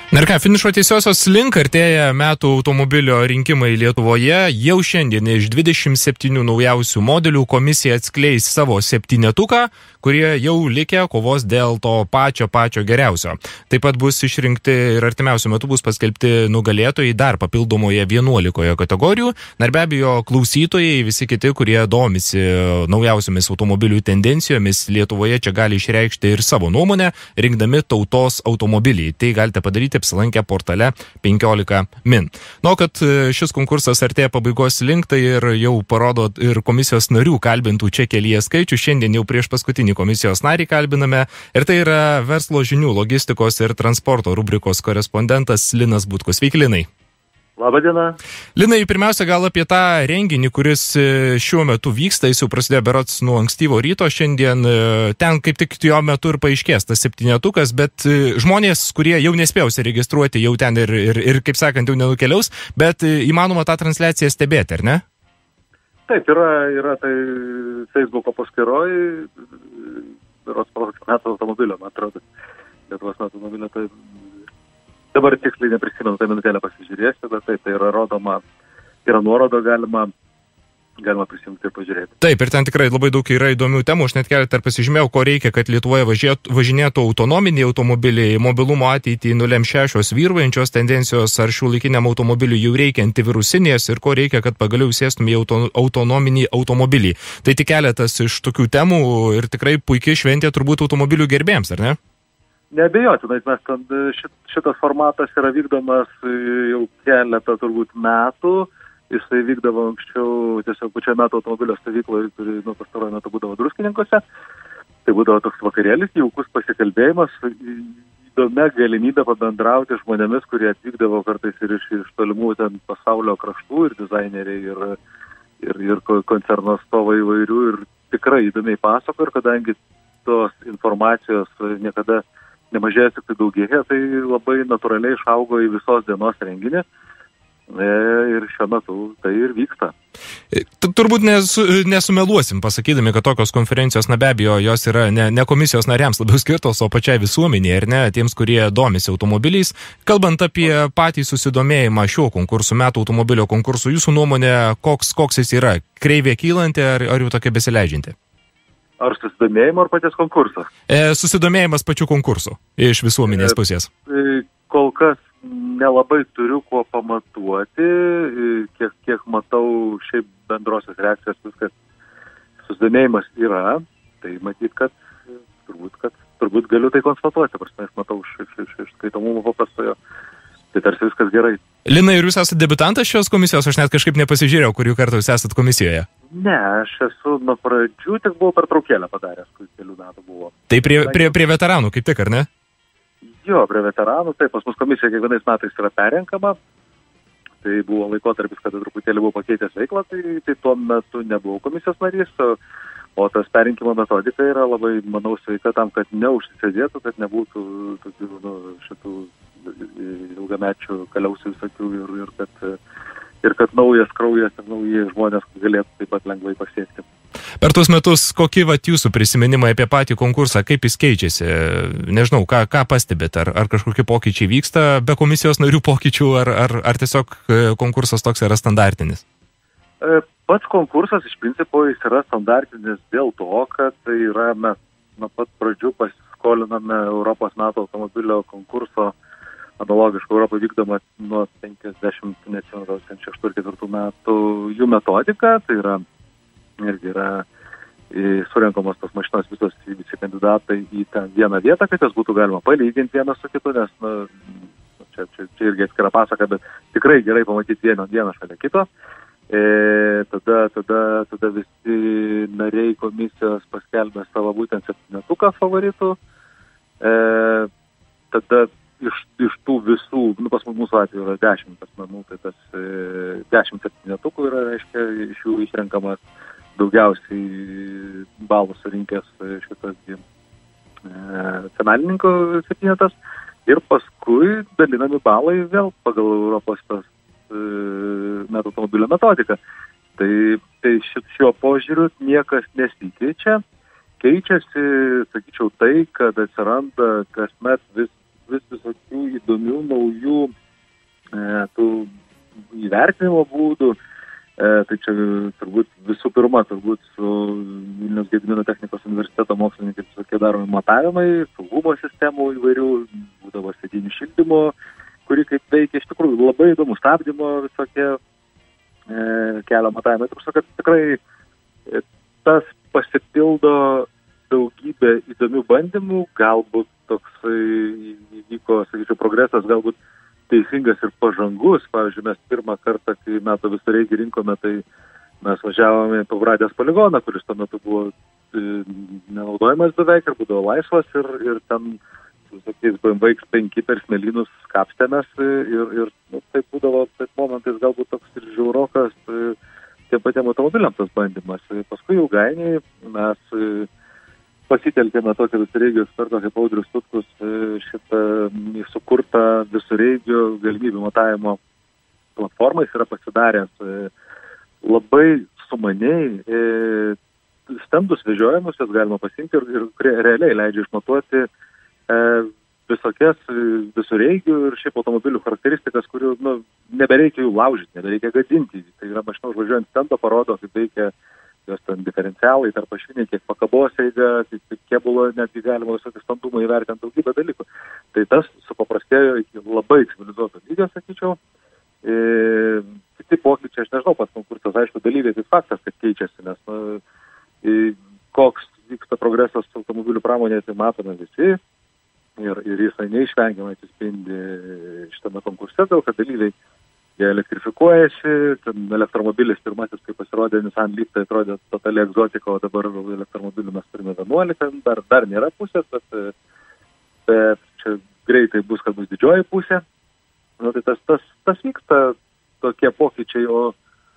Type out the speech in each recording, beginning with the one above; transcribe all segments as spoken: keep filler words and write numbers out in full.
Na ir ką, finišo tiesiosios link artėja metų automobilio rinkimai Lietuvoje. Jau šiandien iš dvidešimt septynių naujausių modelių komisija atskleis savo septynetuką, kurie jau likę kovos dėl to pačio pačio geriausio. Taip pat bus išrinkti ir artimiausiu metu bus paskelbti nugalėtojai dar papildomoje vienuolikoje kategorijų. Na ir be abejo, klausytojai, visi kiti, kurie domisi naujausiamis automobilių tendencijomis Lietuvoje, čia gali išreikšti ir savo nuomonę, rinkdami tautos automobilį. Tai galite padaryti apsilankę portale penkiolika min. Nu, kad šis konkursas artėja pabaigos link, tai ir jau parodo ir komisijos narių kalbintų čia kelyje skaičių. Šiandien jau prieš paskutinį komisijos narį kalbiname. Ir tai yra verslo žinių, logistikos ir transporto rubrikos korespondentas Linas Butkus. Sveiki, Linai. Labą dieną. Linai, pirmiausia, gal apie tą renginį, kuris šiuo metu vyksta, jis jau prasidėjo berods nuo ankstyvo ryto, šiandien ten kaip tik jo metu ir paaiškės tas septynetukas, bet žmonės, kurie jau nespėjo užsiregistruoti, jau ten ir, ir, ir, kaip sakant, jau nenukeliaus, bet įmanoma tą transliaciją stebėti, ar ne? Taip, yra, yra tai Facebooko paskyroj, berods metų automobilio, man atrodo, Lietuvos metų automobilio, tai dabar tiksliai neprisimenu, tai minutėlę pasižiūrėsiu, bet taip, tai yra rodoma, yra nuorodo, galima, galima prisijungti ir pažiūrėti. Taip, ir ten tikrai labai daug yra įdomių temų, aš net keletą ir pasižymėjau, ko reikia, kad Lietuvoje važėtų, važinėtų autonominiai automobiliai, mobilumo ateitį nulem šešios vyraujančios tendencijos, ar šiuolaikiniam automobiliui jau reikia antivirusinės ir ko reikia, kad pagaliau sėstum į auto, autonominį automobilį. Tai tik keletas iš tokių temų ir tikrai puikiai šventė turbūt automobilių gerbėjams, ar ne? Neabejotinai, nes ten šit, šitas formatas yra vykdomas jau keletą turbūt metų. Jisai vykdavo anksčiau tiesiog pačioje metų automobilio stovykloje, kuri nuo pastarojo metu būdavo Druskininkuose. Tai būdavo toks vakarėlis, jaukus pasikalbėjimas, įdomia galimybė pabendrauti žmonėmis, kurie atvykdavo kartais ir iš, iš tolimų ten pasaulio kraštų, ir dizaineriai, ir, ir, ir koncerno atstovai įvairių, ir tikrai įdomiai pasako, ir kadangi tos informacijos niekada nemažėja, tik tai daugėja, tai labai natūraliai išaugo į visos dienos renginį ir šiuo metu tai ir vyksta. Turbūt nesu, nesumeluosim pasakydami, kad tokios konferencijos, na be abejo, jos yra ne, ne komisijos nariams labiau skirtos, o pačiai visuomenėje, ar ne, tiems, kurie domisi automobiliais. Kalbant apie patį susidomėjimą šiuo konkursu, metų automobilio konkursu, jūsų nuomonė, koks, koks jis yra? Kreivė kylanti ar, ar jau tokia besileidžianti? Ar susidomėjimo, ar paties konkurso? E, susidomėjimas pačių konkursų iš visuomenės pusės. E, kol kas nelabai turiu kuo pamatuoti, kiek, kiek matau šiaip bendrosios reakcijos, viskas susidomėjimas yra, tai matyt, kad turbūt, kad turbūt galiu tai konstatuoti, prasme, aš matau iš, iš, iš, iš skaitomumo paprastojo, tai tarsi viskas gerai. Lina, ir jūs esate debiutantas šios komisijos, aš net kažkaip nepasižiūrėjau, kurių kartų jūs esate komisijoje. Ne, aš esu nuo pradžių, tik buvau pertraukėlę padaręs, kai kelių metų buvo. Tai prie, prie, prie veteranų kaip tik, ar ne? Jo, prie veteranų, taip, pas mus komisija kiekvienais metais yra perrenkama. Tai buvo laikotarpis, kada truputėlį buvo pakeitęs veiklą, tai, tai tuo metu nebuvau komisijos narys, o, o tas perrinkimo metodika yra labai, manau, sveika tam, kad neužsisėdėtų, kad nebūtų tokių, nu, šitų ilgamečių kaliausių visokių ir, ir, kad, ir kad naujas kraujas ir nauji žmonės galėtų taip pat lengvai pasiekti. Per tuos metus, kokie vat jūsų prisiminimai apie patį konkursą, kaip jis keičiasi? Nežinau, ką, ką pastebėt, ar, ar kažkokie pokyčiai vyksta be komisijos narių pokyčių, ar, ar, ar tiesiog konkursas toks yra standartinis? Pats konkursas iš principo jis yra standartinis dėl to, kad tai yra, mes nuo pat pradžių pasiskoliname Europos metų automobilio konkurso analogiškai Europoje vykdoma nuo penkiasdešimt šeštų ir ketvirtų metų jų metodika, tai yra irgi yra surenkamos tos mašinos visos visi kandidatai į ten vieną vietą, kad jas būtų galima palyginti vieną su kitu, nes nu, čia, čia, čia irgi atskira pasaka, bet tikrai gerai pamatyti vieną, vieną šalia kito. E, tada, tada, tada visi nariai komisijos paskelbė savo būtent septynetuką favoritų. E, tada iš, iš tų visų, nu pas mūsų atveju yra dešimt asmenų, tai tas e, dešimt septynetukų yra, reiškia, iš jų išrenkamas daugiausiai balų surinkęs šitas e, finalininko septynetas ir paskui dalinami balai vėl pagal Europos tas e, metų automobilio metodiką. Tai, tai šit, šiuo požiūriu niekas nesikeičia. Keičiasi, sakyčiau, tai, kad atsiranda kasmet vis, vis visokių įdomių, vertinimo būdų. E, tai čia turbūt visų pirma, turbūt su Vilniaus Gedimino technikos universiteto mokslininkai tokie daromi matavimai, saugumo sistemų įvairių, būdavo sėdinių šildymo, kuri kaip veikia, iš tikrųjų labai įdomu, stabdymo visokie e, kelio matavimai. Taip, kad tikrai e, tas pasipildo daugybė įdomių bandymų, galbūt toksai įvyko, sakyčiau, progresas, galbūt teisingas ir pažangus. Pavyzdžiui, mes pirmą kartą, kai metų visureigį rinkome, tai mes važiavome į Pabradės poligoną, kuris tuo metu buvo e, nenaudojamas beveik ir būdavo laisvas ir, ir ten su tokiais B M W X penki per smėlynus kapstėmės ir, ir nu, tai būdavo taip momentais galbūt toks ir žiaurokas e, tiem patiem automobiliam tas bandymas. Paskui ilgainiui mes e, pasitelkėme tokį visureigio ekspertą kaip Audrius Tutkus šitą sukurtą visureigio galimybių matavimo platformą. Jis yra pasidaręs labai sumaniai stendus vežiojimus, jas galima pasiimti ir, ir realiai leidžia išmatuoti e, visokias visureigių ir šiaip automobilių charakteristikas, kurių nu, nebereikia jų laužyti, nebereikia gadinti. Tai yra mašina užvažiuojant stendo parodo, kaip veikia jos ten diferencialai, tarp ašviniai, kiek pakabos eiga, kiek kebulo, netgi galima visokį standumą įvertinti daugybę dalykų. Tai tas supaprastėjo iki labai civilizuoto lygio, sakyčiau. E, kiti pokyčiai, aš nežinau, pats konkursas, aišku, dalyviai tai faktas, kad keičiasi, nes nu, e, koks vyksta progresas automobilių pramonėje, tai matome visi ir, ir jisai neišvengiamai atsispindi šitame konkurse, dėl kad dalyviai jie elektrifikuojasi, ten elektromobilis pirmasis, kai pasirodė Nissan Leaf, tai atrodė totali egzotika, o dabar elektromobilių mes turime vienuolika, dar, dar nėra pusės, bet, bet čia greitai bus, kad bus didžioji pusė. Nu, tai tas, tas, tas vyksta tokie pokyčiai, o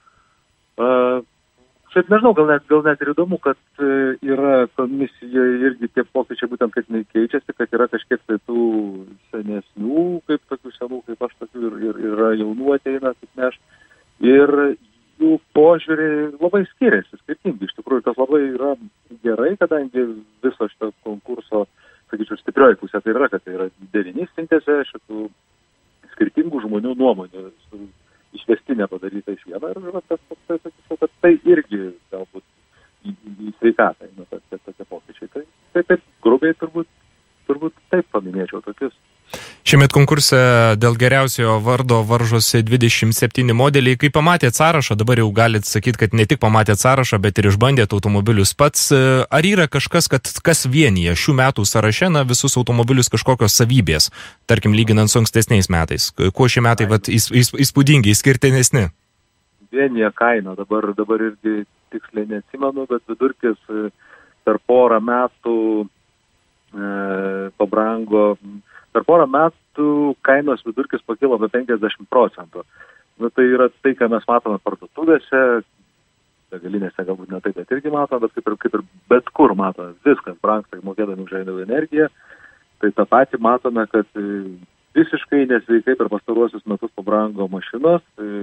uh, šiaip nežinau, gal net, gal net ir įdomu, kad yra komisijoje irgi tie pokyčiai būtent, kad nekeičiasi, kad yra kažkiek tai tų senesnių, kaip tokių senų, kaip aš tokių, ir, ir yra jaunų ateina, kaip ne aš. Ir jų požiūriai labai skiriasi, skirtingi. Iš tikrųjų, tas labai yra gerai, kadangi viso šito konkurso, sakyčiau, stiprioji pusė tai yra, kad tai yra derinys sintezė šitų skirtingų žmonių nuomonių. Išvestinė padaryta iš vieno ir tas, tai, sakyčiau, kad tai irgi galbūt į, į sveikatą, nu, tokie pokyčiai. Tai, tai taip grubiai turbūt, turbūt taip paminėčiau tokius. Šiemet konkurse dėl geriausiojo vardo varžosi dvidešimt septyni modeliai. Kai pamatėt sąrašą, dabar jau galit sakyti, kad ne tik pamatėt sąrašą, bet ir išbandėt automobilius pats. Ar yra kažkas, kad kas vienyje šių metų sąraše na, visus automobilius kažkokios savybės, tarkim, lyginant su ankstesniais metais? Kuo šie metai vat, įspūdingi, išskirtinesni? Vienyje kaina, dabar, dabar irgi tiksliai neatsimenu, bet vidurkis per porą metų e, pabrango. Per porą metų kainos vidurkis pakilo apie penkiasdešimt procentų. Nu, tai yra tai, ką mes matome parduotuvėse, degalinėse galbūt ne taip, bet irgi matome, bet kaip ir, kaip ir bet kur matome, viskas brangsta, mokėdami už energiją. Tai tą patį matome, kad visiškai nesveikai per pastaruosius metus pabrango mašinos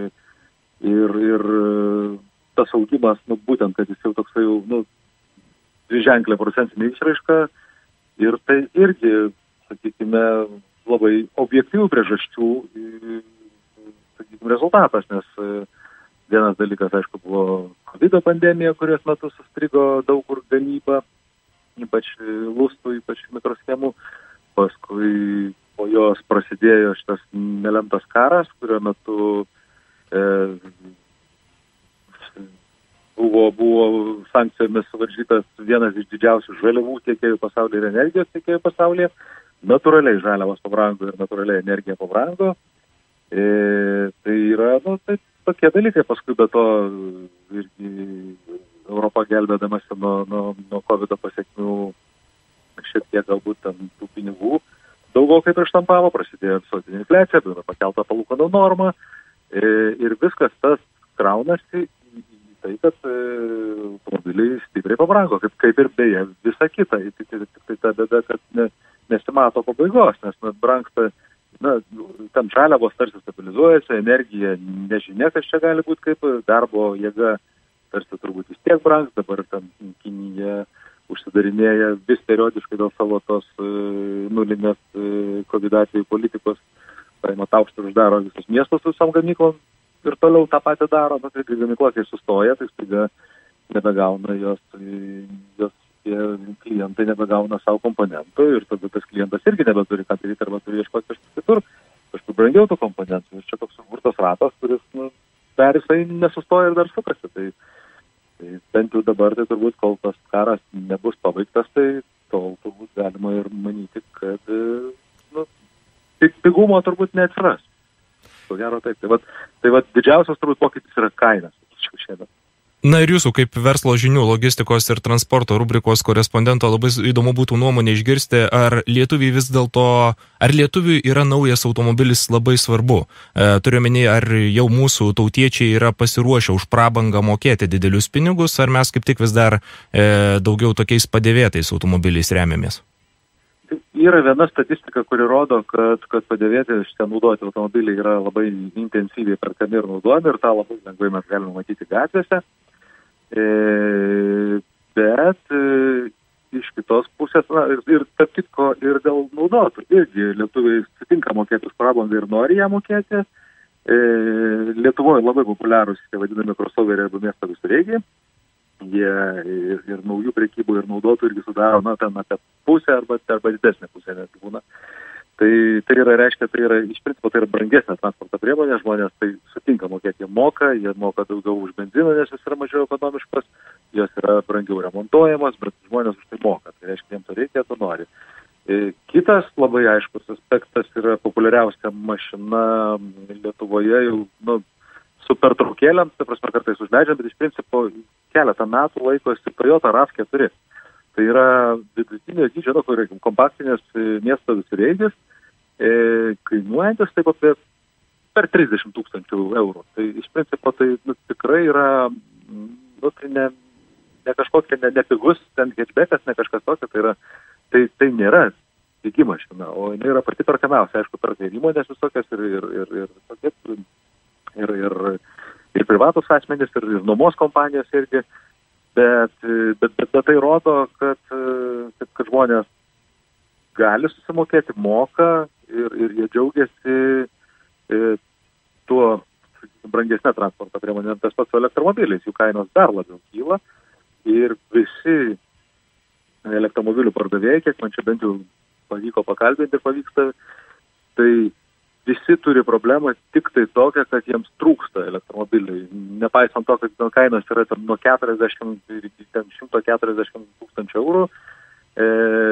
ir, ir tas augimas, nu, būtent, kad jis jau toksai jau, nu, dviženklė procentinė išraiška ir tai irgi, sakykime, labai objektyvių priežasčių, sakykime, rezultatas, nes vienas dalykas, aišku, buvo COVID pandemija, kurios metu sustrigo daug kur gamyba, ypač lustų, ypač mikroschemų, paskui po jos prasidėjo šitas nelemtas karas, kurio metu e, buvo, buvo sankcijomis suvaržytas vienas iš didžiausių žaliavų tiekėjų pasaulyje ir energijos tiekėjų pasaulyje. Natūraliai žaliavos pabrango ir natūraliai energija pabrango. E, tai yra, nu, tai tokie dalykai, paskui be to irgi Europa gelbėdamasi nuo, nuo, nuo COVID pasiekmių šiek tiek galbūt ten tų pinigų daugokai prieštampavo, prasidėjo visuotinė infliacija, buvo pakelta palūkanų norma e, ir viskas tas kraunasi į, į tai, kad e, automobiliai stipriai pabrango, kaip, kaip ir beje visa kita. Tik tai, tai ta bėda, kad ne, nesimato pabaigos, nes na, brangsta, na, ten žaliavos tarsi stabilizuojasi, energija nežinia, kas čia gali būti, kaip darbo jėga tarsi turbūt vis tiek brangs, dabar ten Kinija užsidarinėja vis periodiškai dėl savo tos e, nulinės e, COVID atvejų politikos, paima taukštą ir uždaro visus miestus su visom gamyklom, ir toliau tą patį daro, nu, tai kai gamyklos jie sustoja, tai staiga nebegauna jos, jos tie klientai nebegauna savo komponentų ir tada tas klientas irgi nebeturi ką daryti arba turi ieškoti kažkur kitur, kažkur brangiau tų komponentų. Ir čia toks sukurtas ratas, kuris, nu, dar jisai nesustoja ir dar sukasi. Tai, tai bent jau dabar, tai turbūt, kol tas karas nebus pabaigtas, tai tol turbūt galima ir manyti, kad, nu, pigumo turbūt neatsiras. Ko gero taip. Tai vat, tai vat didžiausias turbūt pokytis yra kainas. Šiandien. Na ir jūsų kaip verslo žinių, logistikos ir transporto rubrikos korespondento labai įdomu būtų nuomonė išgirsti, ar lietuviai vis dėlto, ar lietuviui yra naujas automobilis labai svarbu. E, turiu menį, ar jau mūsų tautiečiai yra pasiruošę už prabangą mokėti didelius pinigus, ar mes kaip tik vis dar e, daugiau tokiais padėvėtais automobiliais remiamės? Yra viena statistika, kuri rodo, kad, kad padėvėti šitie naudoti automobiliai yra labai intensyviai perkami ir naudojami ir tą labai lengvai mes galime matyti gatvėse. E, bet e, iš kitos pusės, na, ir, ir tarp kitko, ir dėl naudotų, irgi lietuviai sutinka mokėti už prabangą ir nori ją mokėti. E, Lietuvoje labai populiarūs, tai vadinami crossoveriai arba miesto visureigiai. Jie ir, ir naujų prekybų ir naudotų irgi sudaro, na, ten apie pusę arba, arba didesnė pusė netgi būna. Tai, tai yra, reiškia, tai yra, iš principo, tai yra brangesnė transporto priemonė, žmonės tai sutinka mokėti, jie moka, jie moka daugiau už benziną, nes jis yra mažiau ekonomiškas, jos yra brangiau remontuojamos, bet žmonės už tai moka, tai reiškia, jiems to reikia, to nori. Kitas labai aiškus aspektas yra populiariausia mašina Lietuvoje jau, nu, su pertraukėliams, tai prasme kartais užleidžiant, bet iš principo keletą metų laikosi Toyota RAV keturi. Tai yra vidutinio dydžio, nu, kur kompaktinės miesto visureigis, e, kainuojantis taip apie per trisdešimt tūkstančių eurų. Tai iš principo tai, nu, tikrai yra, nu, tai ne, ne kažkokia, ne, ne pigus, ten hatchbackas, ne kažkas tokio, tai yra, tai, tai nėra pigi mašina, o jinai yra pati perkamiausia, aišku, perka ir įmonės visokias, ir, ir, ir, ir, ir, ir, ir, ir privatus asmenys, ir, ir nuomos kompanijos irgi. Bet, bet, bet, bet tai rodo, kad, kad, kad žmonės gali susimokėti, moka ir, ir jie džiaugiasi tuo brangesnė transporto priemonė. Tas pats su elektromobiliais, jų kainos dar labiau kyla ir visi elektromobilių pardavėjai, kiek man čia bent jau pavyko pakalbinti ir pavyksta, tai visi turi problemą tik tai tokią, kad jiems trūksta elektromobiliai. Nepaisant to, kad kainos yra nuo keturiasdešimt iki šimto keturiasdešimt tūkstančių eurų, e,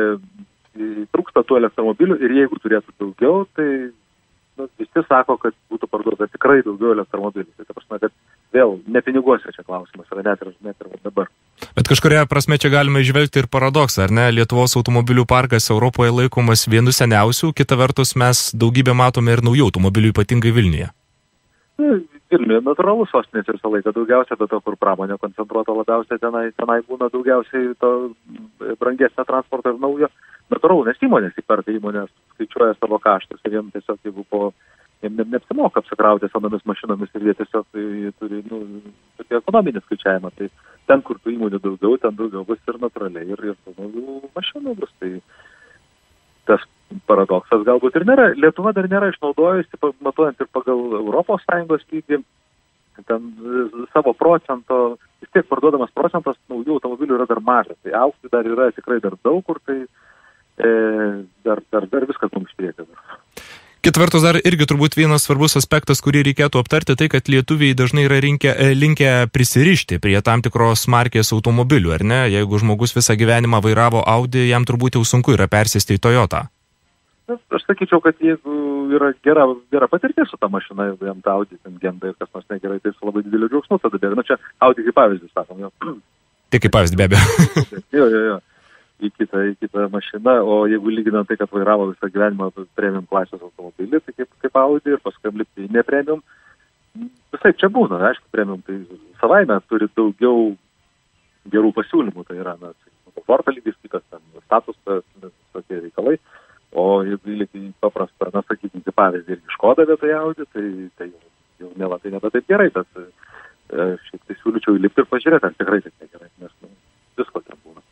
trūksta tų elektromobilių ir jeigu turėtų daugiau, tai, nu, visi sako, kad būtų parduota tikrai daugiau elektromobilių. Tai ta prasme, kad vėl ne piniguose čia klausimas yra net ir, net ir dabar. Bet kažkuria prasme čia galime įžvelgti ir paradoksą, ar ne? Lietuvos automobilių parkas Europoje laikomas vienu seniausių, kita vertus mes daugybę matome ir naujų automobilių, ypatingai Vilniuje. Vilniuje natūralus sostinės visą laiką daugiausia, bet to, kur pramonė koncentruota labiausiai, tenai, tenai būna daugiausiai to brangesnio transporto ir naujo. Natūralu, nes įmonės įperka, įmonės skaičiuoja savo kaštus ir jiems tiesiog, jeigu po jiems ne, neapsimoka apsikrauti senomis mašinomis ir jie tiesiog tai, turi, nu, tokį ekonominį skaičiavimą. Tai ten, kur tų įmonių daugiau, ten daugiau bus ir natūraliai ir, ir tų naujų mašinų bus. Tai tas paradoksas galbūt ir nėra. Lietuva dar nėra išnaudojusi, matuojant ir pagal Europos Sąjungos lygį, ten savo procento, vis tiek parduodamas procentas naujų automobilių yra dar mažas. Tai aukti dar yra tikrai dar daug kur, tai e, dar, dar, dar viskas mums priekė. Kita vertus dar irgi turbūt vienas svarbus aspektas, kurį reikėtų aptarti, tai kad lietuviai dažnai yra rinkę, linkę prisirišti prie tam tikros markės automobilių, ar ne? Jeigu žmogus visą gyvenimą vairavo Audi, jam turbūt jau sunku yra persėsti į Toyotą. Aš sakyčiau, kad jeigu yra gera, gera patirtis su ta mašina, jeigu jam ta Audi ten genda ir kas nors negerai, tai su labai dideliu džiaugsmu tada bėga. Na čia Audi kaip pavyzdį, sakom, jo. Tik kaip pavyzdį, be abejo. jo, jo, jo. Į kitą, į kitą mašiną, o jeigu lyginant tai, kad vairavo visą gyvenimą premium klasės automobilį, tai kaip, kaip Audi ir paskui lipti į ne premium, visai čia būna, aišku, premium tai savaime turi daugiau gerų pasiūlymų, tai yra, na, komforto lygis, kitas ten statusas, tokie reikalai, o jeigu įlėti į paprastą, na, sakykime, pavyzdį irgi Škoda vietoj Audi, tai, tai jau neva tai nebe taip gerai, bet šiaip tai siūlyčiau įlipti ir pažiūrėti, ar tikrai taip negerai, nes nu, visko ten būna.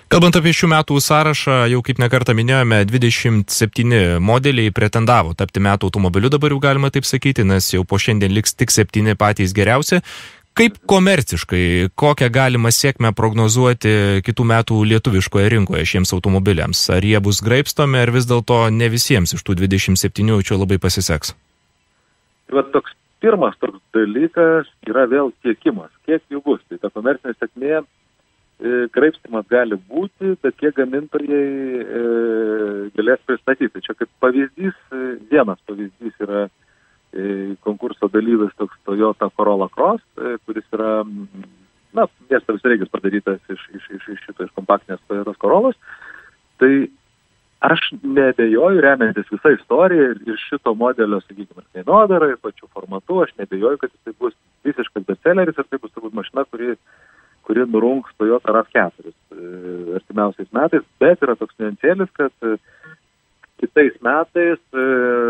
Kalbant apie šių metų sąrašą, jau kaip nekartą minėjome, dvidešimt septyni modeliai pretendavo tapti metų automobiliu, dabar jau galima taip sakyti, nes jau po šiandien liks tik septyni patys geriausi. Kaip komerciškai, kokią galima sėkmę prognozuoti kitų metų lietuviškoje rinkoje šiems automobiliams? Ar jie bus graibstomi, ar vis dėlto ne visiems iš tų dvidešimt septynių čia labai pasiseks? Tai va, toks pirmas toks dalykas yra vėl tiekimas. Kiek jų bus? Tai ta komercinė sėkmė, e, graibstymas gali būti, bet kiek gamintojai e, galės pristatyti. Čia kaip pavyzdys, e, vienas pavyzdys yra konkurso dalyvis toks Toyota Corolla Cross, kuris yra, na, miesto visureigis padarytas iš, iš, iš, iš šito, iš kompaktinės Toyotos Corollos. Tai aš neabejoju, remiantis visą istoriją ir, ir šito modelio, sakykime, kainodarą ir pačių formatų, aš neabejoju, kad tai bus visiškas bestselleris ir tai bus turbūt mašina, kuri, kuri nurungs Toyota RAV keturi e, artimiausiais metais, bet yra toks niuansėlis, kad e, kitais metais e,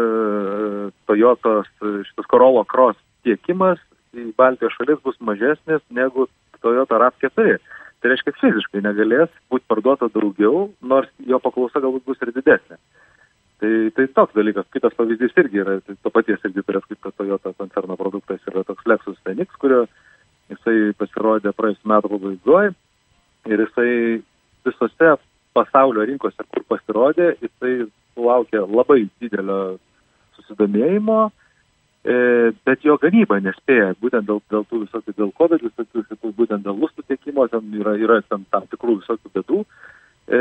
Toyotos šitas Corolla Cross tiekimas į Baltijos šalis bus mažesnis negu Toyota RAV keturi. Tai reiškia, fiziškai negalės būti parduota daugiau, nors jo paklausa galbūt bus ir didesnė. Tai, tai toks dalykas. Kitas pavyzdys irgi yra, tai to paties irgi turės kaip Toyota koncerno produktas yra toks Lexus N X, kurio jisai pasirodė praėjusiu metu pabaigoje ir jisai visose pasaulio rinkose, kur pasirodė, jisai sulaukė labai didelio susidomėjimo, e, bet jo gamyba nespėja, būtent dėl, dėl tų visokių, dėl COVID, visokių, būtent dėl lustų tiekimo, ten yra, yra tam, tam tikrų visokių bėdų, e,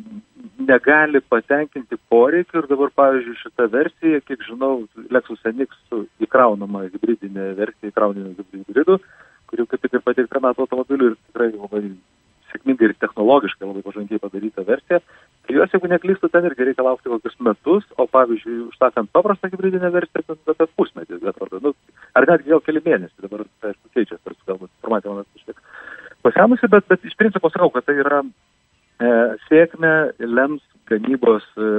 negali patenkinti poreikių ir dabar, pavyzdžiui, šita versija, kiek žinau, Lexus N X su įkraunama hibridinė versija, įkraunama hibridų, kurių kaip tik ir pateikta metų automobilių ir tikrai labai sėkmingai ir technologiškai labai pažangiai padaryta versija. Tai jos, jeigu neklystu, ten irgi reikia laukti kokius metus, o pavyzdžiui, užsakant paprastą hibridinę versiją, ten apie pusmetį, nu, ar netgi gal keli mėnesiai, dabar tai aišku keičiasi, tarsi galbūt informacija man kažkiek pasenusi, bet, bet iš principo sakau, kad tai yra e, sėkmė lems gamybos e,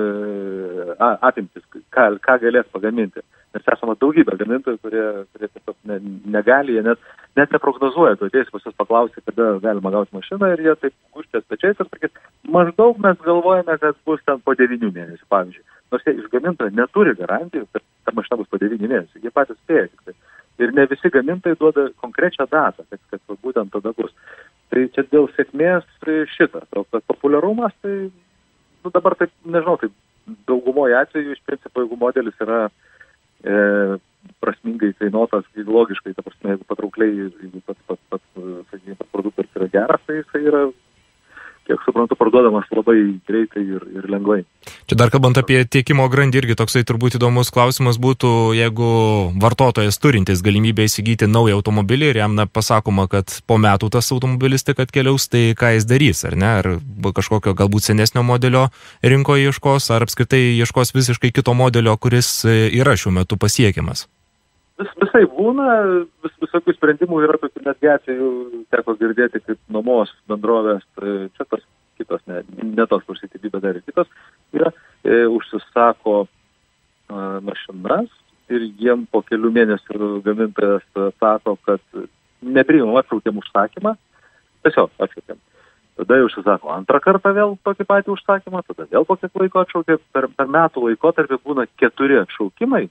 apimtis, ką, ką galės pagaminti. Nes esame daugybę gamintojų, kurie, kurie tiesiog ne, negali, jie net, net neprognozuoja, tu ateisi pas jūs paklausti, kada galima gauti mašiną ir jie taip gūžtės pečiais ir sakys, maždaug mes galvojame, kad bus ten po devynių mėnesių, pavyzdžiui. Nors jie iš gamintojų neturi garantijų, kad ta mašina bus po devynių mėnesių, jie patys spėja tik tai. Ir ne visi gamintojai duoda konkrečią datą, kad, kad būtent tada bus. Tai čia dėl sėkmės šitas, o kad populiarumas, tai nu, dabar taip, nežinau, tai daugumoje atveju iš principo, jeigu modelis yra E, prasmingai kainuotas, logiškai, ta prasme, jeigu patraukliai, jeigu pats, pats, pats, sakykime, pats produktas yra geras, tai jisai yra, kiek suprantu, parduodamas labai greitai ir, ir lengvai. Čia dar kalbant apie tiekimo grandį, irgi toksai turbūt įdomus klausimas būtų, jeigu vartotojas turintis galimybę įsigyti naują automobilį ir jam na, pasakoma, kad po metų tas automobilis tik atkeliaus, tai ką jis darys, ar ne? Ar kažkokio galbūt senesnio modelio rinkoje ieškos, ar apskritai ieškos visiškai kito modelio, kuris yra šiuo metu pasiekiamas? Vis, visai būna, vis, visokių sprendimų yra, tokių netgi atvejų teko girdėti kaip nuomos bendrovės, čia tas kitos, ne, ne tos, kur C T B, bet dar ir kitos, yra, e, užsisako e, mašinas ir jiem po kelių mėnesių gamintojas sako, kad nepriimam, atšaukėm užsakymą, tiesiog atšaukėm. Tada jau užsisako antrą kartą vėl tokį patį užsakymą, tada vėl po kiek laiko atšaukė, per, per metų laikotarpį būna keturi atšaukimai.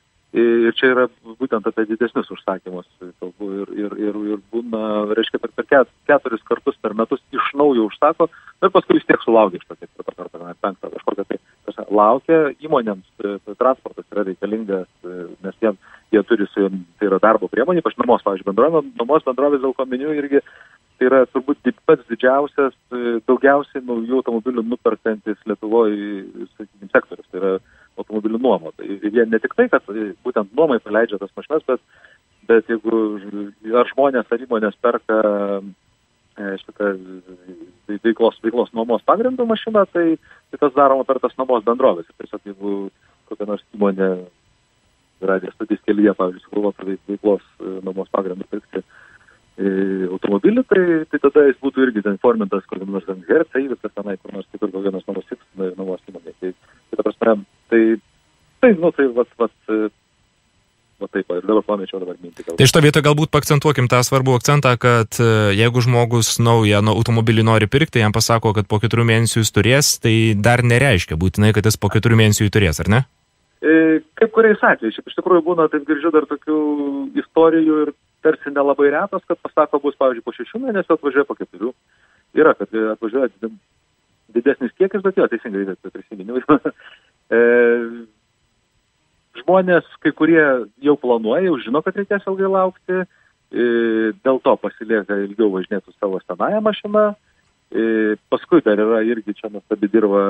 Ir čia yra būtent apie didesnius užsakymus kalbu ir, ir, ir, ir būna, reiškia, per, per keturis kartus per metus iš naujo užsako ir paskui vis tiek sulaukia iš to ketvirtą kartą, penktą, kažkokią tai laukia įmonėms, transportas yra reikalingas, nes jie, jie turi su jom, tai yra darbo priemonė, ypač nuomos, pavyzdžiui, bendrovė, nuomos bendrovės dėl ko miniu irgi, tai yra turbūt pats didžiausias, daugiausiai naujų automobilių nuperkantis Lietuvoje, sakykime, sektorius, tai yra automobilių nuomo. Tai jie ne tik tai, kad būtent nuomai paleidžia tas mašinas, bet, bet jeigu ar žmonės ar įmonės perka šitą veiklos, veiklos nuomos pagrindų mašiną, tai, tai tas daroma per tas nuomos bendrovės. Ir tiesiog jeigu kokia nors įmonė radijos stotis kelyje, pavyzdžiui, sugalvotų veiklos nuomos pagrindų pirkti automobilį, tai, tai tada jis būtų irgi ten formintas kokiam nors Hercai, viskas tenai, kur nors kitur kokia nors nuomos X, nuomos įmonė. Tai, tai ta prasme, tai, tai, nu, tai, vat, vat, va taip, ir dabar pamečiau dabar mintį. Tai šito vietoj galbūt pakcentuokim tą svarbų akcentą, kad jeigu žmogus naują automobilį nori pirkti, jam pasako, kad po keturių mėnesių jis turės, tai dar nereiškia būtinai, kad jis po keturių mėnesių jį turės, ar ne? E, kaip kuriais atvejais, iš tikrųjų būna, taip girdžiu dar tokių istorijų ir tarsi nelabai retas, kad pasako bus, pavyzdžiui, po šešių mėnesių atvažiuoja po keturių. Yra, kad atvažiuoja didesnis kiekis, bet jo, teisingai, tai prisiminimai. e, žmonės, kai kurie jau planuoja, jau žino, kad reikės ilgai laukti, e, dėl to pasilieka ilgiau važinėti su savo senąją mašiną. E, paskui dar yra irgi čia nuostabi dirba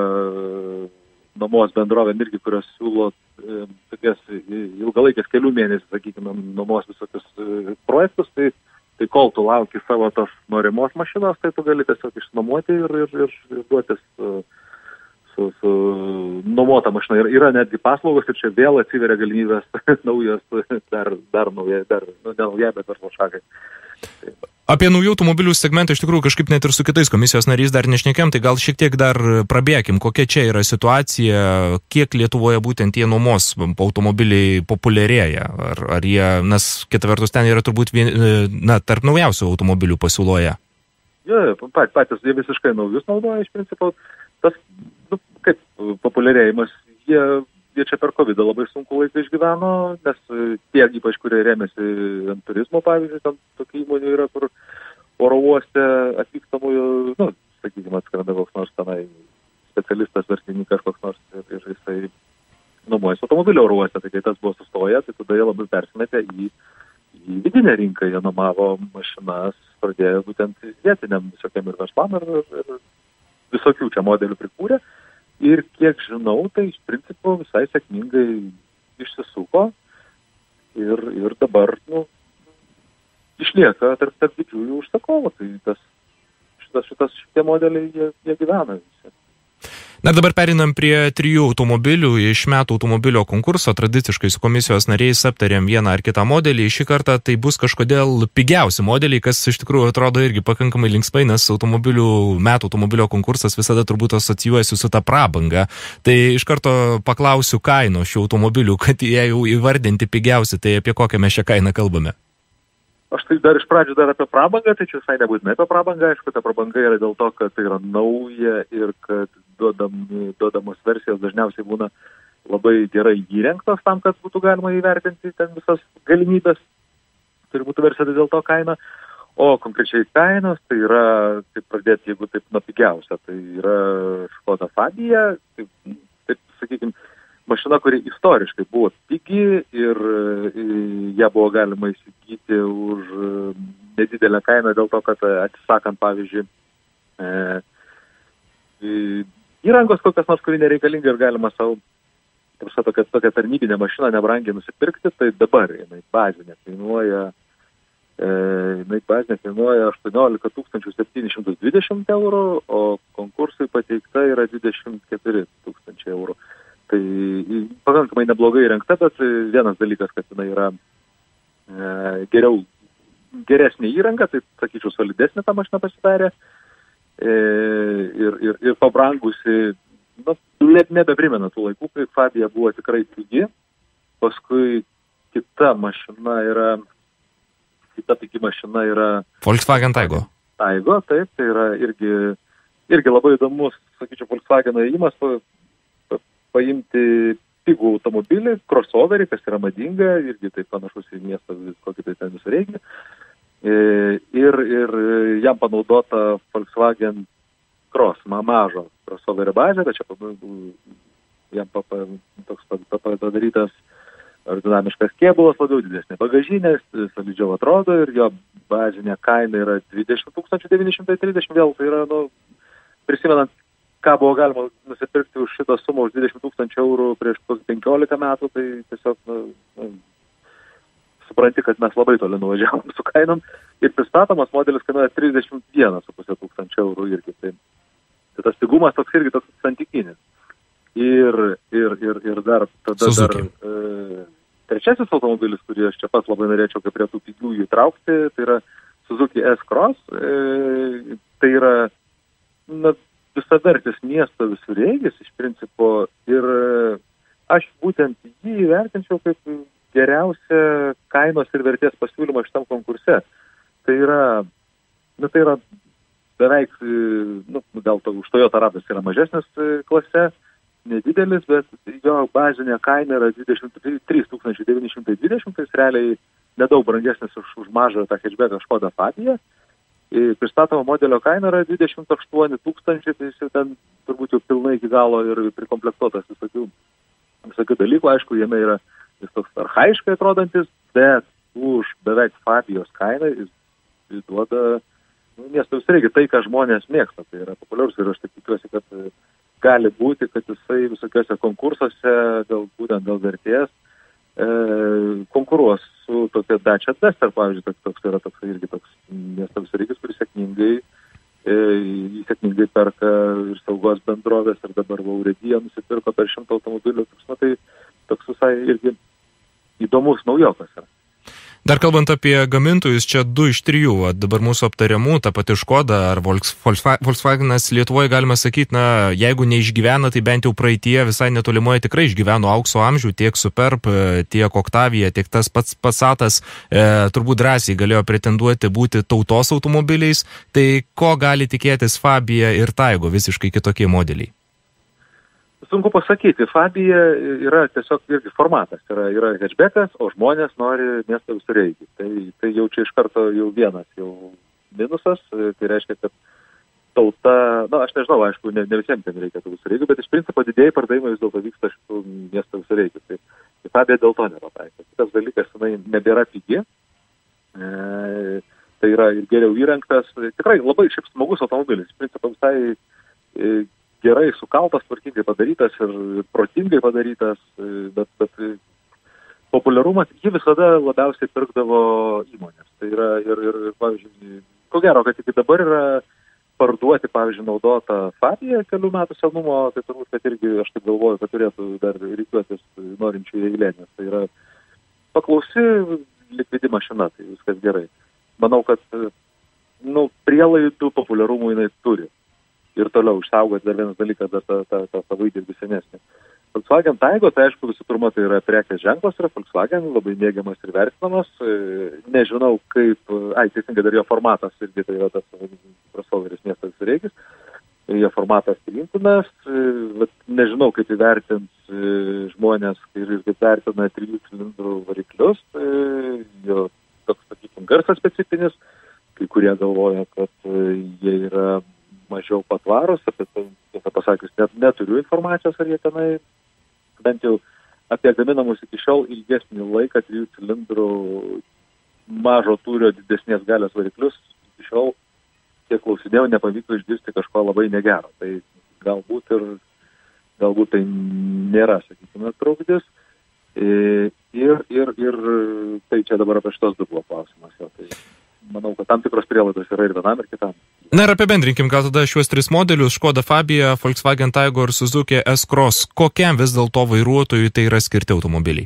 nuomos bendrovėm irgi, kurios siūlo e, tokias ilgalaikės kelių mėnesių, sakykime, nuomos visokius e, projektus, tai, tai kol tu lauki savo tos norimos mašinos, tai tu gali tiesiog išnuomoti ir, ir, ir, ir duotis su, su, su nuomota mašina. Yra, yra netgi paslaugos ir čia vėl atsiveria galimybės naujos, dar, dar nauja, dar, nu, ne nauja, bet verslo šakai. Apie naujų automobilių segmentą iš tikrųjų kažkaip net ir su kitais komisijos nariais dar nešnekėm, tai gal šiek tiek dar prabėkim, kokia čia yra situacija, kiek Lietuvoje būtent tie nuomos automobiliai populiarėja, ar, ar jie, nes kita vertus ten yra turbūt vien, na, tarp naujausių automobilių pasiūloje. Jo, pat, patys jie visiškai naujus naudoja, iš principo, tas, nu, kaip populiarėjimas, jie, jie čia per kovidą labai sunku laiką išgyveno, nes tie, ypač, kurie rėmėsi ant turizmo, pavyzdžiui, tam tokių įmonių yra, kur oro uoste atvykstamųjų, nu, sakykime, atskrenda koks nors tenai specialistas, verslininkas koks nors ir, ir jisai nuomojasi automobilio oro uoste, tai kai tas buvo sustoję, tai tada jie labai persimetė į, į vidinę rinką, jie nuomavo mašinas, pradėjo būtent vietiniam visokiam ir verslam ir, ir visokių čia modelių prikūrė. Ir kiek žinau, tai iš principo visai sėkmingai išsisuko ir, ir dabar, nu, išlieka tarp, tarp didžiųjų užsakovų. Tai tas, šitas, šitas, šitie modeliai, jie, jie gyvena visi. Na, dabar perinam prie trijų automobilių iš metų automobilio konkurso. Tradiciškai su komisijos nariais aptarėm vieną ar kitą modelį. Šį kartą tai bus kažkodėl pigiausi modeliai, kas iš tikrųjų atrodo irgi pakankamai linksmai, nes automobilių, metų automobilio konkursas visada turbūt asocijuojasi su ta prabanga. Tai iš karto paklausiu kaino šių automobilių, kad jie jau įvardinti pigiausi, tai apie kokią mes šią kainą kalbame. Aš tai dar iš pradžių dar apie prabangą, tai čia visai nebūtinai apie prabangą, aišku, ta prabanga yra dėl to, kad tai yra nauja ir kad duodam, duodamos versijos dažniausiai būna labai gerai įrengtos tam, kad būtų galima įvertinti ten visas galimybės, turi būti versija dėl to kaina, o konkrečiai kainos, tai yra, kaip pradėti, jeigu taip nuo pigiausia, tai yra Škoda Fabia, taip, taip sakykime, mašina, kuri istoriškai buvo pigi ir ją buvo galima įsigyti už nedidelę kainą dėl to, kad atsisakant, pavyzdžiui, e, įrangos kokios nors, kuri nereikalinga ir galima savo tokią, tokią tarnybinę mašiną nebrangiai nusipirkti, tai dabar jinai bazinė kainuoja, e, jinai bazinė kainuoja aštuoniolika tūkstančių septynis šimtus dvidešimt eurų, o konkursui pateikta yra dvidešimt keturi tūkstančiai eurų. Tai pakankamai neblogai įrengta, bet vienas dalykas, kad jinai yra e, geriau, geresnė įranga, tai sakyčiau, solidesnė ta mašina pasidarė e, ir, ir, ir pabrangusi, nu, net nebeprimena tų laikų, kai Fabia buvo tikrai pigi, paskui kita mašina yra, kita pigi mašina yra Volkswagen Taigo. Taigo, taip, tai yra irgi, irgi labai įdomus, sakyčiau, Volkswagen įėjimas, paimti pigų automobilį, crossoverį, kas yra madinga, irgi taip panašus į miestą, kokį tai ten visą reikia. Ir, ir jam panaudota Volkswagen Cross, mažo crossoverio bazė, bet čia jam toks padarytas aerodinamiškas kėbulas, labiau didesnė bagažinė, solidžiau atrodo ir jo bazinė kaina yra dvidešimt tūkstančių devyni šimtai trisdešimt, vėl tai yra, nu, prisimenant, ką buvo galima nusipirkti už šitą sumą už dvidešimt tūkstančių eurų prieš penkiolika metų, tai tiesiog, nu, nu, supranti, kad mes labai toli nuvažiavom su kainom ir pristatomas modelis kainuoja trisdešimt vienas su pusė tūkstančio eurų irgi. Tai, tai tas pigumas toks irgi toks santykinis. Ir, ir, ir, ir dar tada Suzuki. dar e, trečiasis automobilis, kurį aš čia pats labai norėčiau kaip prie tų pigiųjų įtraukti, tai yra Suzuki S-Cross. E, tai yra, na, visavertis miesto visureigis iš principo ir aš būtent jį vertinčiau kaip geriausia kainos ir vertės pasiūlymą šitam konkurse. Tai yra, nu, tai yra beveik, nu, gal to, už Toyota Radas yra mažesnis klase, nedidelis, bet jo bazinė kaina yra dvidešimt trys tūkstančiai devyni šimtai dvidešimt, tai realiai nedaug brangesnis už, už mažą tą hatchbacką Škoda Fabia. Pristatoma modelio kaina yra dvidešimt aštuoni tūkstančiai, tai jis ten turbūt jau pilnai iki galo ir prikomplektuotas visokių, visokių dalykų. Aišku, jame yra jis toks archaiškai atrodantis, bet už beveik Fabijos kainą jis, jis duoda nu, miesto visureigį tai, ką žmonės mėgsta. Tai yra populiarus ir aš taip tikiuosi, kad gali būti, kad jisai visokiuose konkursuose, dėl, būtent dėl vertės, e, konkuruos su tokia Dacia Duster, pavyzdžiui, toks, toks yra toks irgi toks miesto visureigis, kuris sėkmingai, e, jį sėkmingai perka ir saugos bendrovės, ir dabar Urėdija nusipirko per šimtą automobilių. Toks, na, tai toks visai irgi įdomus naujokas yra. Dar kalbant apie gamintojus, čia du iš trijų, va, dabar mūsų aptariamų, ta pati Škoda ar Volkswagenas Lietuvoje, galima sakyti, na, jeigu neišgyvena, tai bent jau praeitie visai netolimoje tikrai išgyveno aukso amžių, tiek Superb, tiek Octavia, tiek tas pats Passatas, e, turbūt drąsiai galėjo pretenduoti būti tautos automobiliais, tai ko gali tikėtis Fabia ir Taigo, visiškai kitokie modeliai? Sunku pasakyti, Fabia yra tiesiog irgi formatas, yra, yra hatchbackas, o žmonės nori miesto visureigį. Tai, tai jau čia iš karto jau vienas jau minusas, tai reiškia, kad tauta, na aš nežinau, aišku, ne, ne visiems ten reikia tų visureigių, bet iš principo didėjai pardavimai vis dėlto vyksta šitų miesto visureigių. Tai, tai Fabia dėl to nėra taika. Kitas dalykas, jinai nebėra pigi, e, tai yra ir geriau įrengtas, tikrai labai šiaip smagus automobilis, iš principo visai e, gerai sukaltas, tvarkingai padarytas ir protingai padarytas, bet, bet populiarumas jį visada labiausiai pirkdavo įmonės. Tai yra ir, ir, ir pavyzdžiui, ko gero, kad iki dabar yra parduoti, pavyzdžiui, naudotą Fabia kelių metų senumo, tai turbūt, kad irgi aš taip galvoju, kad turėtų dar rikiuotis norinčių eilė, nes tai yra paklausi likvidi mašina, tai viskas gerai. Manau, kad nu, prielaidų populiarumų jinai turi. Ir toliau išsaugoti dar vienas dalykas, dar tą, tą, tą savo įdirbį senesnį. Volkswagen Taigo, tai aišku, visų pirma, tai yra prekės ženklas, yra Volkswagen, labai mėgiamas ir vertinamas. Nežinau, kaip, ai, teisingai dar jo formatas, irgi tai yra tas crossoveris miestas visureigis. Jo formatas priimtinas, bet nežinau, kaip įvertins žmonės ir kaip vertina trijų cilindrų variklius. Jo toks, sakykim, garsas specifinis, kai kurie galvoja, kad jie yra mažiau patvarus, apie tai, tiesą pasakius, net neturiu informacijos, ar jie tenai, bent jau apie gaminamus iki šiol ilgesnį laiką trijų cilindrų mažo tūrio didesnės galios variklius, iki šiol, kiek klausinėjau, nepavyko išgirsti kažko labai negero. Tai galbūt ir galbūt tai nėra, sakykime, trukdis. Ir, ir, ir tai čia dabar apie šitos du buvo klausimas. Jo, tai manau, kad tam tikros prielaidos yra ir vienam, ir kitam. Na ir apibendrinkim, gal tada šiuos tris modelius, Škoda Fabia, Volkswagen Taigo ir Suzuki S-Cross. Kokiam vis dėlto vairuotojui tai yra skirti automobiliai?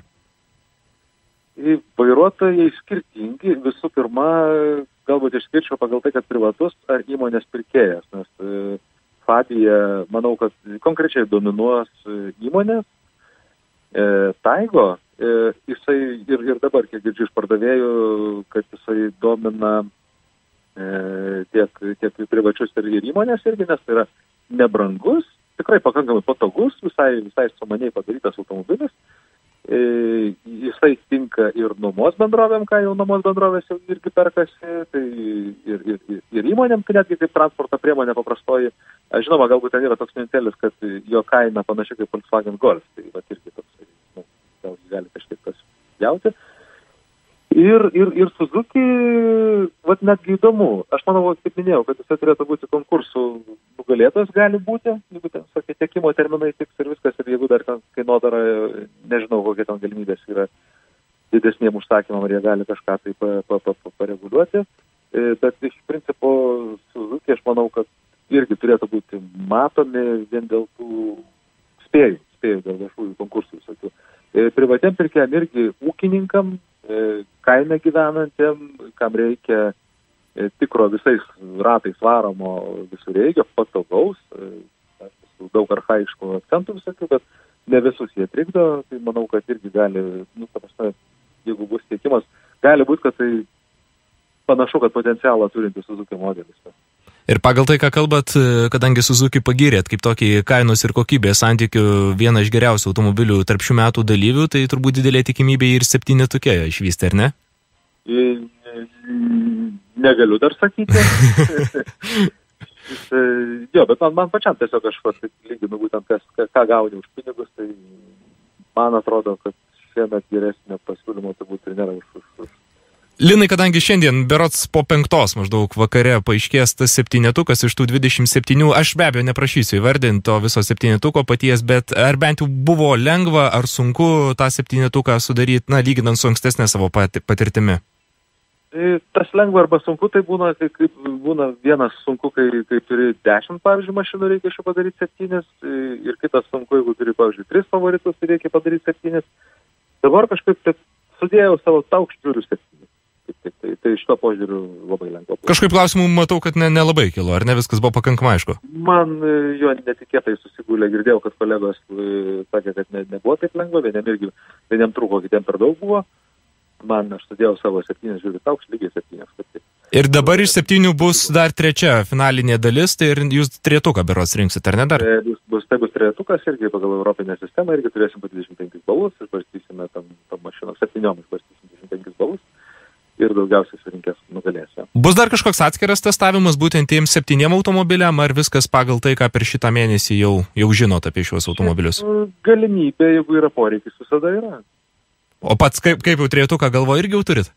Vairuotojai skirtingi. Visų pirma, galbūt išskirčiau pagal tai, kad privatus ar įmonės pirkėjas, nes Fabia, manau, kad konkrečiai dominuos įmonės. Taigo, jisai ir, ir dabar, kiek girdžiu iš pardavėjų, kad jisai domina tiek, tiek privačius ir, ir įmonės irgi, nes tai yra nebrangus, tikrai pakankamai patogus, visai, visai sumaniai padarytas automobilis. Jisai tinka ir nuomos bendrovėm, ką jau nuomos bendrovės jau irgi perkasi, tai ir, ir, ir, ir įmonėm, tai netgi kaip transporto priemonė paprastoji. Aš žinoma, galbūt ten yra toks mintelis, kad jo kaina panašiai kaip Volkswagen Golf, tai va irgi toks, nu, gal gali kažkiek pasijauti. Ir, ir, ir Suzuki, vat netgi įdomu. Aš manau, kaip minėjau, kad jisai turėtų būti konkursų nugalėtojas, gali būti, jeigu ten tokie tiekimo terminai tiks ir viskas, ir jeigu dar kainodara, nežinau, kokie ten galimybės yra didesniem užsakymam, ar jie gali kažką tai pa, pa, pa, pa, pareguliuoti. Bet iš principo Suzuki, aš manau, kad irgi turėtų būti matomi vien dėl tų spėjų, spėjų dėl viešųjų konkursų visokių. Privatiem pirkėjam irgi ūkininkam, kaime gyvenantiem, kam reikia tikro visais ratais varomo visureigio, patogaus, daug archaiškų akcentų visokių, bet ne visus jie trikdo, tai manau, kad irgi gali, nu, ta prasme, jeigu bus tiekimas, gali būti, kad tai panašu, kad potencialą turinti Suzuki modelis. Ir pagal tai, ką kalbat, kadangi Suzuki pagyrėt kaip tokį kainos ir kokybės santykių vieną iš geriausių automobilių tarp šių metų dalyvių, tai turbūt didelė tikimybė ir septynetuke išvysti, ar ne? Negaliu dar sakyti. Jo, bet man, man pačiam tiesiog aš lyginu būtent, kas, ką gauni už pinigus, tai man atrodo, kad šiemet geresnio pasiūlymo turbūt ir nėra už, už, už. Linai, kadangi šiandien berods po penktos maždaug vakare paaiškės tas septynetukas iš tų dvidešimt septynių, aš be abejo neprašysiu įvardinti to viso septynetuko paties, bet ar bent jau buvo lengva ar sunku tą septynetuką sudaryti, na, lyginant su ankstesnė savo patirtimi? Tas lengva arba sunku, tai būna, kai, kaip būna vienas sunku, kai, kai turi dešimt, pavyzdžiui, mašinų, reikia iš jų padaryti septynis, ir kitas sunku, jeigu turi, pavyzdžiui, tris favoritus, tai reikia padaryti septynis. Dabar kažkaip taip sudėjau savo taukščiurių septynis. Tai, tai, tai iš to požiūrių labai lengva. Kažkaip klausimų matau, kad ne, nelabai kilo, ar ne viskas buvo pakankamai aišku? Man jo netikėtai susigūlė, girdėjau, kad kolegos sakė, kad ne, nebuvo taip lengva, vieniem irgi, vieniem trūko, kitiem per daug buvo. Man aš sudėjau savo septynis žiūrių taukščių, lygiai septynis. Ir dabar iš septynių bus dar trečia finalinė dalis, tai ir jūs trejetuką berods rinksit, ar ne dar? Tai bus, bus, tai bus trejetukas irgi pagal Europinę sistemą, irgi turėsim po dvidešimt penkis balus, išbarstysime tam, tam mašiną, septyniom išbarstysim dvidešimt penkis balus. Ir daugiausiai surinkęs nugalės. Ja. Bus dar kažkoks atskiras testavimas būtent tiems septyniem automobiliam, ar viskas pagal tai, ką per šitą mėnesį jau, jau žinot apie šiuos automobilius? Galimybė, jeigu yra poreikis, visada yra. O pats kaip, kaip jau trejetuką galvo irgi jau turit?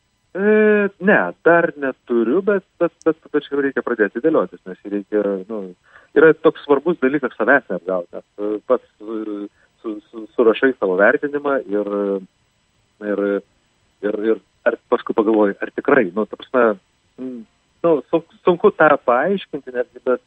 E, ne, dar neturiu, bet, bet, bet, bet čia reikia pradėti dėliotis, nes reikia, nu, yra toks svarbus dalykas savęs neapgauti, nes pats su, su, surašai savo vertinimą ir, ir, ir, ir ar paskui pagalvoju, ar tikrai, nu, ta prasme, nu, sunku tą paaiškinti, netgi, bet,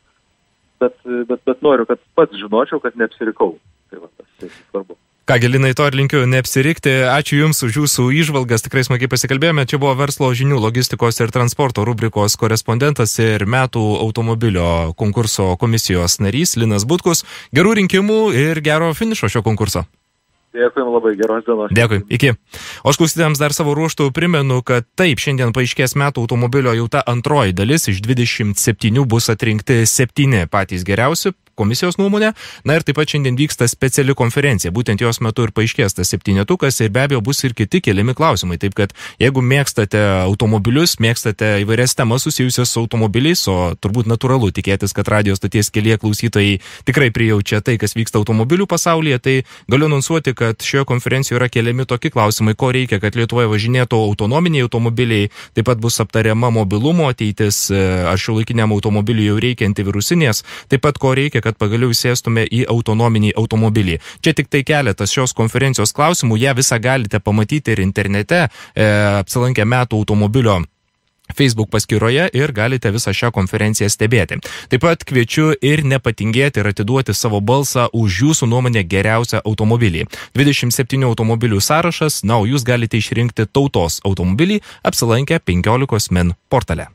bet, bet, bet noriu, kad pats žinočiau, kad neapsirikau. Tai va, tas tai svarbu. Kągi, Linai, to ir linkiu neapsirikti. Ačiū Jums už Jūsų įžvalgas, tikrai smagiai pasikalbėjome. Čia buvo verslo žinių, logistikos ir transporto rubrikos korespondentas ir metų automobilio konkurso komisijos narys Linas Butkus. Gerų rinkimų ir gero finišo šio konkurso. Dėkui labai, geros dienos. Dėkui, iki. O aš klausytėms dar savo ruoštų primenu, kad taip, šiandien paaiškės metų automobilio jau ta antroji dalis, iš dvidešimt septynių bus atrinkti septyni patys geriausi komisijos nuomonė. Na ir taip pat šiandien vyksta speciali konferencija, būtent jos metu ir paaiškės tas septynetukas ir be abejo bus ir kiti keliami klausimai. Taip kad jeigu mėgstate automobilius, mėgstate įvairias temas susijusias su automobiliais, o turbūt natūralu tikėtis, kad radijos stoties kelyje klausytojai tikrai prijaučia tai, kas vyksta automobilių pasaulyje, tai galiu anonsuoti, kad šioje konferencijoje yra keliami tokie klausimai, ko reikia, kad Lietuvoje važinėtų autonominiai automobiliai, taip pat bus aptariama mobilumo ateitis, ar šiuolaikiniam automobiliui jau reikia antivirusinės, taip pat ko reikia, kad pagaliau sėstume į autonominį automobilį. Čia tik tai keletas šios konferencijos klausimų, ją visą galite pamatyti ir internete, e, apsilankę metų automobilio Facebook paskyroje ir galite visą šią konferenciją stebėti. Taip pat kviečiu ir nepatingėti ir atiduoti savo balsą už Jūsų nuomonę geriausią automobilį. dvidešimt septynių automobilių sąrašas, na, o Jūs galite išrinkti tautos automobilį apsilankę penkiolikos min portale.